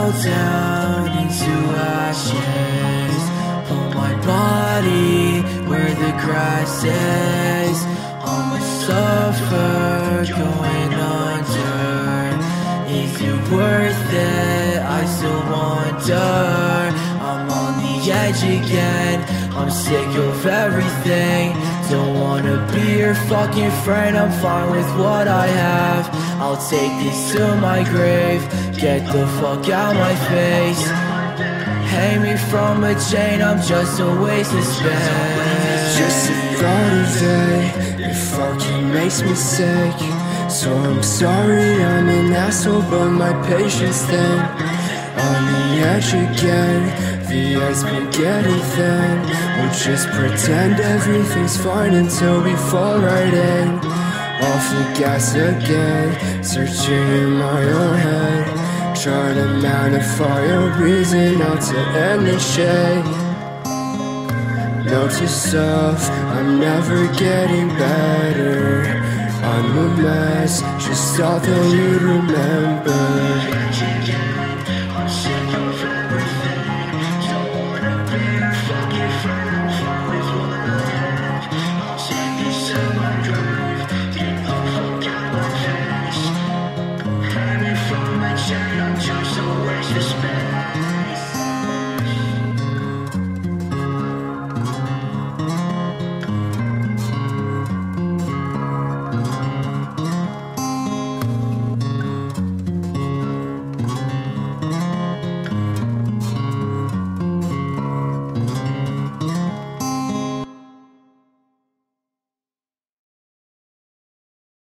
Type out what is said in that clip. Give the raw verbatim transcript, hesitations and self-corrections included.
melt down into ashes. Put my body where the grass is. I'ma suffer going under. Is it worth it? I still wonder. I'm on the edge again, I'm sick of everything. Don't wanna be your fucking friend, I'm fine with what I have. I'll take this to my grave, get the fuck out my face. Hang me from a chain, I'm just a waste of space. Just the thought of it, it fucking makes me sick. So I'm sorry I'm an asshole, but my patience thin. On the edge again, the ice been getting thin. We'll just pretend everything's fine until we fall right in. Off the gas again, searching in my own head, trying to magnify a reason not to end this shit. Note to self, I'm never getting better. I'm a mess, just thought that you'd remember. I'm just a waste of space.